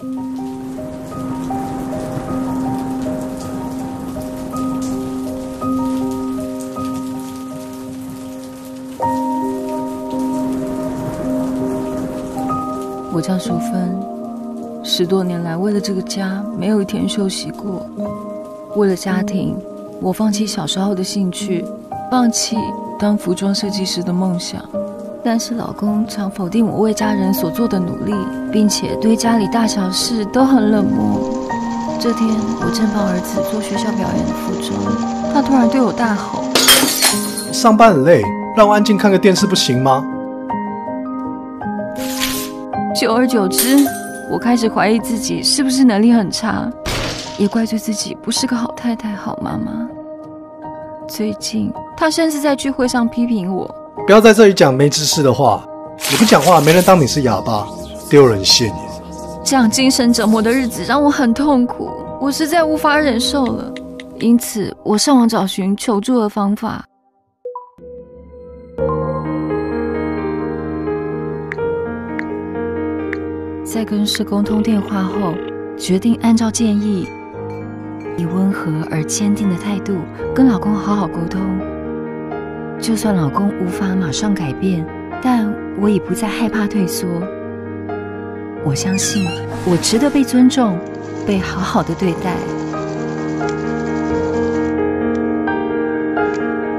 我叫淑芬，10多年来为了这个家没有一天休息过。为了家庭，我放弃小时候的兴趣，放弃当服装设计师的梦想。但是老公常否定我为家人所做的努力，并且对家里大小事都很冷漠。这天，我正帮儿子做学校表演的服装，他突然对我大吼： 上班很累，让我安静看个电视不行吗？ 久而久之，我开始怀疑自己是不是能力很差，也怪罪自己不是个好太太、好妈妈。最近，他甚至在聚会上批评我： 不要在这里讲没知识的话，你不讲话，没人当你是哑巴，丢人现眼。 这样精神折磨的日子让我很痛苦，我实在无法忍受了。因此，我上网找寻求助的方法。在跟社工通电话后，决定按照建议，以温和而坚定的态度跟老公好好沟通。就算老公无法马上改变，但我已不再害怕退缩。我相信我值得被尊重，被好好的对待。